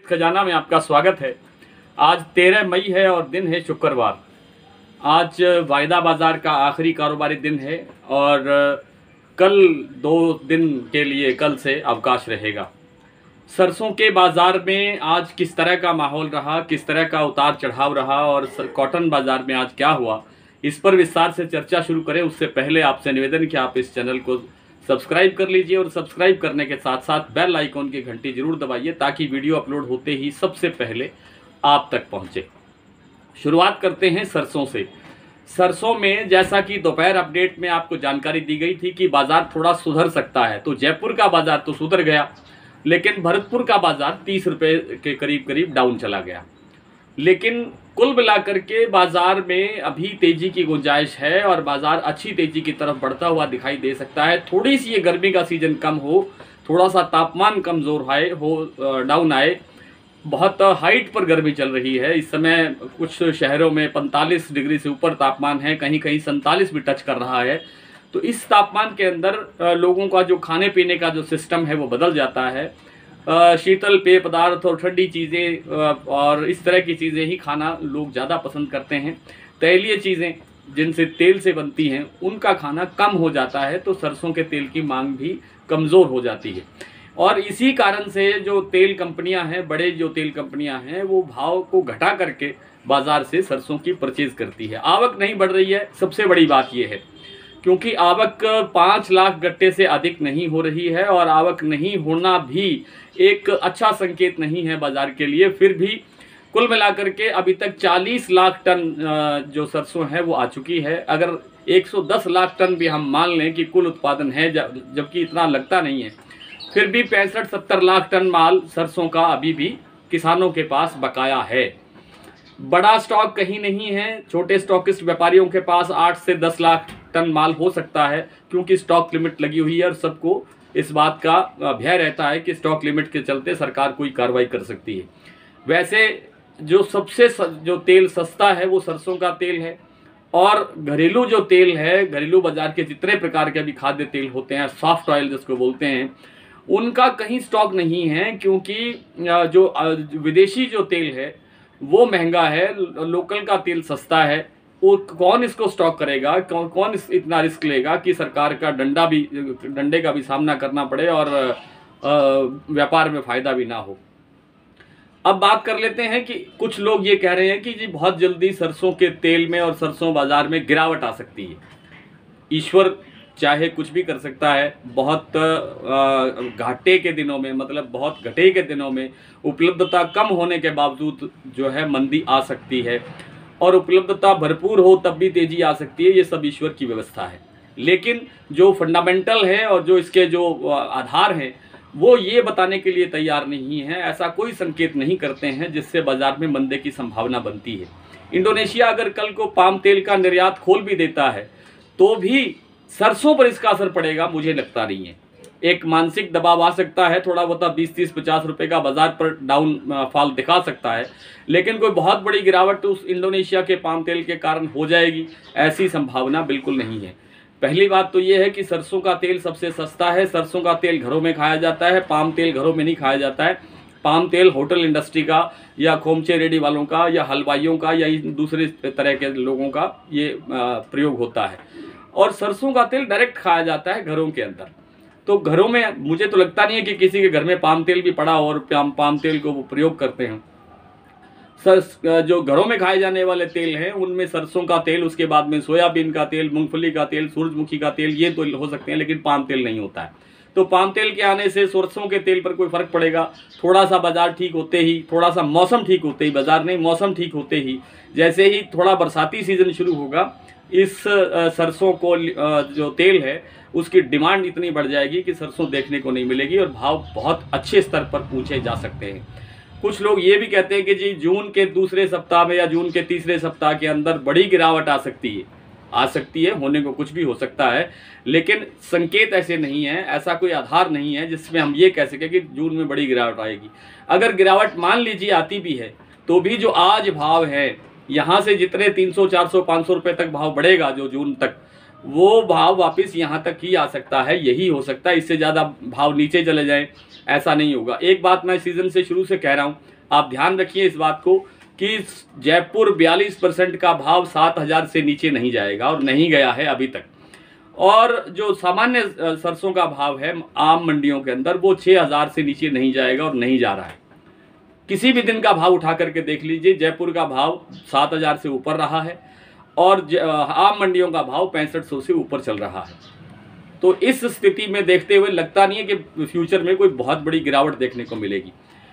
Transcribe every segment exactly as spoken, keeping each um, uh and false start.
खजाना में आपका स्वागत है। आज तेरह मई है और दिन है शुक्रवार। आज वायदा बाज़ार का आखिरी कारोबारी दिन है और कल दो दिन के लिए कल से अवकाश रहेगा। सरसों के बाज़ार में आज किस तरह का माहौल रहा, किस तरह का उतार चढ़ाव रहा और कॉटन बाज़ार में आज क्या हुआ, इस पर विस्तार से चर्चा शुरू करें उससे पहले आपसे निवेदन कि आप इस चैनल को सब्सक्राइब कर लीजिए और सब्सक्राइब करने के साथ साथ बेल आइकॉन की घंटी जरूर दबाइए ताकि वीडियो अपलोड होते ही सबसे पहले आप तक पहुंचे। शुरुआत करते हैं सरसों से। सरसों में जैसा कि दोपहर अपडेट में आपको जानकारी दी गई थी कि बाज़ार थोड़ा सुधर सकता है, तो जयपुर का बाज़ार तो सुधर गया, लेकिन भरतपुर का बाज़ार तीस रुपये के करीब करीब डाउन चला गया। लेकिन कुल मिलाकर के बाज़ार में अभी तेज़ी की गुंजाइश है और बाज़ार अच्छी तेज़ी की तरफ बढ़ता हुआ दिखाई दे सकता है। थोड़ी सी ये गर्मी का सीज़न कम हो, थोड़ा सा तापमान कमज़ोर आए हो डाउन आए। बहुत हाइट पर गर्मी चल रही है इस समय, कुछ शहरों में पैंतालीस डिग्री से ऊपर तापमान है, कहीं कहीं सैंतालीस भी टच कर रहा है। तो इस तापमान के अंदर लोगों का जो खाने पीने का जो सिस्टम है वो बदल जाता है। शीतल पेय पदार्थ और ठंडी चीज़ें और इस तरह की चीज़ें ही खाना लोग ज़्यादा पसंद करते हैं। तैलीय चीज़ें जिनसे तेल से बनती हैं उनका खाना कम हो जाता है, तो सरसों के तेल की मांग भी कमज़ोर हो जाती है। और इसी कारण से जो तेल कंपनियां हैं, बड़े जो तेल कंपनियां हैं, वो भाव को घटा करके बाज़ार से सरसों की परचेज़ करती है। आवक नहीं बढ़ रही है, सबसे बड़ी बात यह है, क्योंकि आवक पाँच लाख गट्टे से अधिक नहीं हो रही है और आवक नहीं होना भी एक अच्छा संकेत नहीं है बाज़ार के लिए। फिर भी कुल मिलाकर के अभी तक चालीस लाख टन जो सरसों है वो आ चुकी है। अगर एक सौ दस लाख टन भी हम मान लें कि कुल उत्पादन है, जबकि इतना लगता नहीं है, फिर भी पैंसठ सत्तर लाख टन माल सरसों का अभी भी किसानों के पास बकाया है। बड़ा स्टॉक कहीं नहीं है। छोटे स्टॉकिस्ट व्यापारियों के पास आठ से दस लाख टन माल हो सकता है, क्योंकि स्टॉक लिमिट लगी हुई है और सबको इस बात का भय रहता है कि स्टॉक लिमिट के चलते सरकार कोई कार्रवाई कर सकती है। वैसे जो सबसे जो तेल सस्ता है वो सरसों का तेल है और घरेलू जो तेल है, घरेलू बाजार के जितने प्रकार के अभी खाद्य तेल होते हैं, सॉफ्ट ऑयल जिसको बोलते हैं, उनका कहीं स्टॉक नहीं है, क्योंकि जो विदेशी जो तेल है वो महंगा है, लोकल का तेल सस्ता है। वो कौन इसको स्टॉक करेगा, कौन कौन इस इतना रिस्क लेगा कि सरकार का डंडा भी डंडे का भी सामना करना पड़े और व्यापार में फ़ायदा भी ना हो। अब बात कर लेते हैं कि कुछ लोग ये कह रहे हैं कि जी बहुत जल्दी सरसों के तेल में और सरसों बाज़ार में गिरावट आ सकती है। ईश्वर चाहे कुछ भी कर सकता है। बहुत घाटे के दिनों में, मतलब बहुत घटे के दिनों में उपलब्धता कम होने के बावजूद जो है मंदी आ सकती है, और उपलब्धता भरपूर हो तब भी तेज़ी आ सकती है। ये सब ईश्वर की व्यवस्था है। लेकिन जो फंडामेंटल है और जो इसके जो आधार हैं वो ये बताने के लिए तैयार नहीं है, ऐसा कोई संकेत नहीं करते हैं जिससे बाज़ार में मंदे की संभावना बनती है। इंडोनेशिया अगर कल को पाम तेल का निर्यात खोल भी देता है तो भी सरसों पर इसका असर पड़ेगा मुझे लगता नहीं है। एक मानसिक दबाव आ सकता है, थोड़ा बहुत बीस तीस पचास रुपए का बाजार पर डाउन फॉल दिखा सकता है, लेकिन कोई बहुत बड़ी गिरावट उस इंडोनेशिया के पाम तेल के कारण हो जाएगी, ऐसी संभावना बिल्कुल नहीं है। पहली बात तो ये है कि सरसों का तेल सबसे सस्ता है। सरसों का तेल घरों में खाया जाता है, पाम तेल घरों में नहीं खाया जाता है। पाम तेल होटल इंडस्ट्री का या खोमचे रेडी वालों का या हलवाइयों का या दूसरे तरह के लोगों का ये प्रयोग होता है, और सरसों का तेल डायरेक्ट खाया जाता है घरों के अंदर। तो घरों में मुझे तो लगता नहीं है कि किसी के घर में पाम तेल भी पड़ा और पाम पाम तेल को वो प्रयोग करते हैं। सर जो घरों में खाए जाने वाले तेल हैं उनमें सरसों का तेल, उसके बाद में सोयाबीन का तेल, मूंगफली का तेल, सूरजमुखी का तेल, ये तो हो सकते हैं, लेकिन पाम तेल नहीं होता है। तो पाम तेल के आने से सरसों के तेल पर कोई फ़र्क पड़ेगा। थोड़ा सा बाज़ार ठीक होते ही, थोड़ा सा मौसम ठीक होते ही, बाज़ार नहीं मौसम ठीक होते ही, जैसे ही थोड़ा बरसाती सीज़न शुरू होगा, इस सरसों को जो तेल है उसकी डिमांड इतनी बढ़ जाएगी कि सरसों देखने को नहीं मिलेगी और भाव बहुत अच्छे स्तर पर पूछे जा सकते हैं। कुछ लोग ये भी कहते हैं कि जी जून के दूसरे सप्ताह में या जून के तीसरे सप्ताह के अंदर बड़ी गिरावट आ सकती है। आ सकती है, होने को कुछ भी हो सकता है, लेकिन संकेत ऐसे नहीं है, ऐसा कोई आधार नहीं है जिसमें हम ये कह सकें कि जून में बड़ी गिरावट आएगी। अगर गिरावट मान लीजिए आती भी है तो भी जो आज भाव है, यहाँ से जितने तीन सौ चार सौ पाँच सौ रुपये तक भाव बढ़ेगा जो जून तक, वो भाव वापस यहाँ तक ही आ सकता है, यही हो सकता है, इससे ज़्यादा भाव नीचे चले जाएं ऐसा नहीं होगा। एक बात मैं सीज़न से शुरू से कह रहा हूँ, आप ध्यान रखिए इस बात को कि जयपुर बयालीस परसेंट का भाव सात हज़ार से नीचे नहीं जाएगा और नहीं गया है अभी तक। और जो सामान्य सरसों का भाव है आम मंडियों के अंदर वो छः हज़ार से नीचे नहीं जाएगा और नहीं जा रहा है। किसी भी दिन का भाव उठा करके देख लीजिए, जयपुर का भाव सात हज़ार से ऊपर रहा है और आम मंडियों का भाव पैंसठ सौ से ऊपर चल रहा है। तो इस स्थिति में देखते हुए लगता नहीं है कि फ्यूचर में कोई बहुत बड़ी गिरावट देखने को मिलेगी।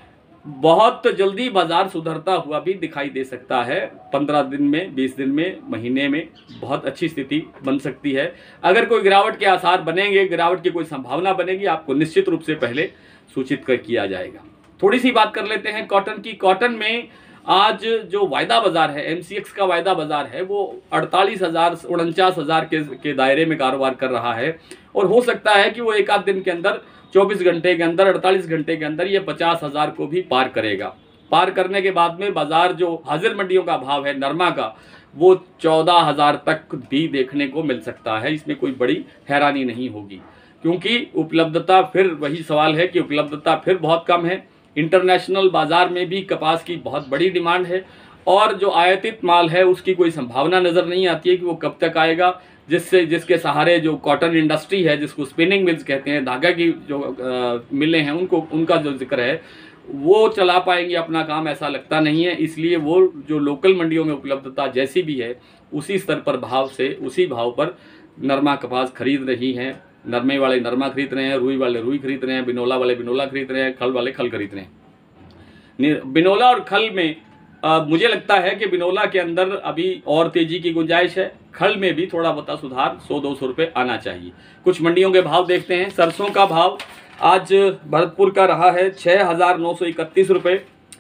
बहुत जल्दी बाजार सुधरता हुआ भी दिखाई दे सकता है, पंद्रह दिन में, बीस दिन में, महीने में बहुत अच्छी स्थिति बन सकती है। अगर कोई गिरावट के आसार बनेंगे, गिरावट की कोई संभावना बनेगी, आपको निश्चित रूप से पहले सूचित कर किया जाएगा। थोड़ी सी बात कर लेते हैं कॉटन की। कॉटन में आज जो वायदा बाजार है, एमसीएक्स का वायदा बाजार है, वो अड़तालीस हज़ार उनचास हज़ार के, के दायरे में कारोबार कर रहा है और हो सकता है कि वो एक आध दिन के अंदर, चौबीस घंटे के अंदर, अड़तालीस घंटे के अंदर ये पचास हज़ार को भी पार करेगा। पार करने के बाद में बाजार जो हाजिर मंडियों का भाव है नरमा का, वो चौदह हज़ार तक भी देखने को मिल सकता है। इसमें कोई बड़ी हैरानी नहीं होगी क्योंकि उपलब्धता, फिर वही सवाल है कि उपलब्धता फिर बहुत कम है। इंटरनेशनल बाज़ार में भी कपास की बहुत बड़ी डिमांड है और जो आयातित माल है उसकी कोई संभावना नज़र नहीं आती है कि वो कब तक आएगा, जिससे जिसके सहारे जो कॉटन इंडस्ट्री है, जिसको स्पिनिंग मिल्स कहते हैं, धागा की जो आ, मिलें हैं, उनको उनका जो जिक्र है वो चला पाएंगे अपना काम, ऐसा लगता नहीं है। इसलिए वो जो लोकल मंडियों में उपलब्धता जैसी भी है उसी स्तर पर भाव से, उसी भाव पर नरमा कपास खरीद रही हैं। नरमे वाले नरमा खरीद रहे हैं, रुई वाले रुई खरीद रहे हैं, बिनोला वाले बिनोला खरीद रहे हैं, खल वाले खल खरीद रहे हैं। बिनोला और खल में आ, मुझे लगता है कि बिनोला के अंदर अभी और तेजी की गुंजाइश है, खल में भी थोड़ा बहुत सुधार सौ दो सौ रुपये आना चाहिए। कुछ मंडियों के भाव देखते हैं। सरसों का भाव आज भरतपुर का रहा है छः हज़ार नौ सौ इकतीस रुपये,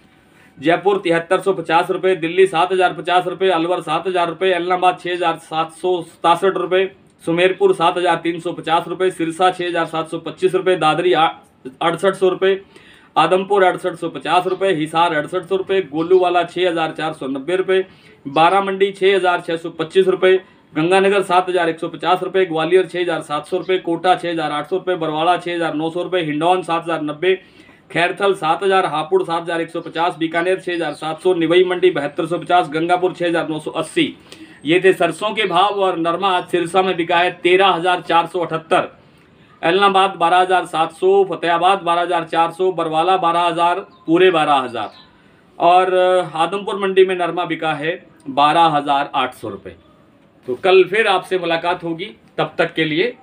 जयपुर तिहत्तर सौ पचास रुपये, दिल्ली सात हज़ार पचास रुपये, अलवर सात हज़ार रुपये, इलाहाबाद छः हज़ार सात सौ सतासठ रुपये, सुमेरपुर सात हज़ार तीन सौ पचास रुपये, सिरसा छः हज़ार सात सौ पच्चीस रुपये, दादरी अड़सठ सौ रुपये, आदमपुर अड़सठ सौ पचास रुपये, हिसार अड़सठ सौ रुपये, गोलूवाला छः हज़ार चार सौ नब्बे रुपये, बारामंडी छः हज़ार छः सौ पच्चीस रुपये, गंगानगर सात हज़ार एक सौ पचास रुपये, ग्वालियर छः हज़ार सात सौ रुपये, कोटा छः हज़ार आठ सौ रुपये, बरवाड़ा छः हज़ार नौ सौ रुपये, हिंडौन सात हज़ार नब्बे, खैरथल सात हज़ार, हापुड़ सात हज़ार एक सौ पचास, बीकानेर छः हज़ार सात सौ, निवई मंडी बहत्तर सौ पचास, गंगापुर छः हज़ार नौ सौ अस्सी। ये थे सरसों के भाव। और नरमा आज सिरसा में बिका है तेरह हज़ार चार सौ अठहत्तर, इलाहाबाद बारह हज़ार सात सौ, फतेहाबाद बारह हज़ार चार सौ, बरवाला बारह हज़ार, पूरे बारह हज़ार, और आदमपुर मंडी में नरमा बिका है बारह हज़ार आठ सौ रुपये। तो कल फिर आपसे मुलाकात होगी, तब तक के लिए